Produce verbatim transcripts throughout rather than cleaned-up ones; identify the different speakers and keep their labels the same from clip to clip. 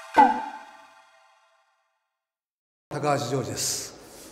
Speaker 1: 高橋ジョージです。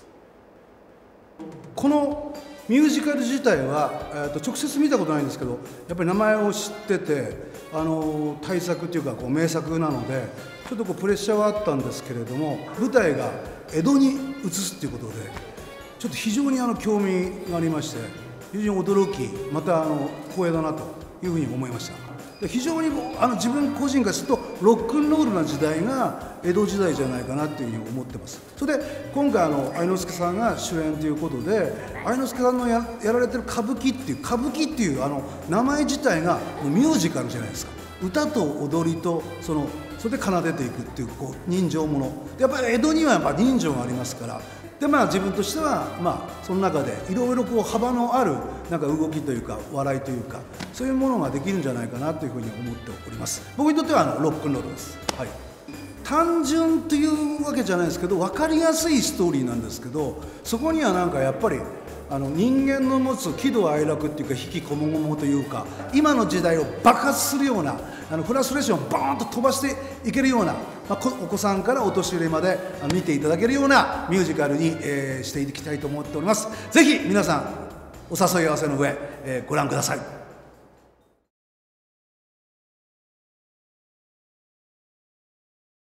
Speaker 1: このミュージカル自体は、えー、と直接見たことないんですけど、やっぱり名前を知ってて、あの大作っていうかこう名作なので、ちょっとこうプレッシャーはあったんですけれども、舞台が江戸に移すっていうことで、ちょっと非常にあの興味がありまして、非常に驚き、またあの光栄だなというふうに思いました。で非常にあの自分個人からするとロックンロールな時代が江戸時代じゃないかなというふうに思ってます。それで今回あの愛之助さんが主演ということで、愛之助さんの や, やられてる歌舞伎っていう歌舞伎っていうあの名前自体がミュージカルじゃないですか。歌と踊りとそのそれで奏でていくっていうこう人情もので、やっぱり江戸にはやっぱ人情がありますから。でまあ自分としてはまあその中でいろいろこう幅のあるなんか動きというか笑いというかそういうものができるんじゃないかなというふうに思っております。僕にとってはあのロックンロールです。はい。単純というわけじゃないですけど、分かりやすいストーリーなんですけど、そこにはなんかやっぱりあの人間の持つ喜怒哀楽っていうか悲喜こもごもというか、今の時代を爆発するようなあのフラストレーションをバーンと飛ばしていけるような、まあ、お子さんからお年寄りまで見ていただけるようなミュージカルに、えー、していきたいと思っております。ぜひ皆さんお誘い合わせの上、えー、ご覧ください。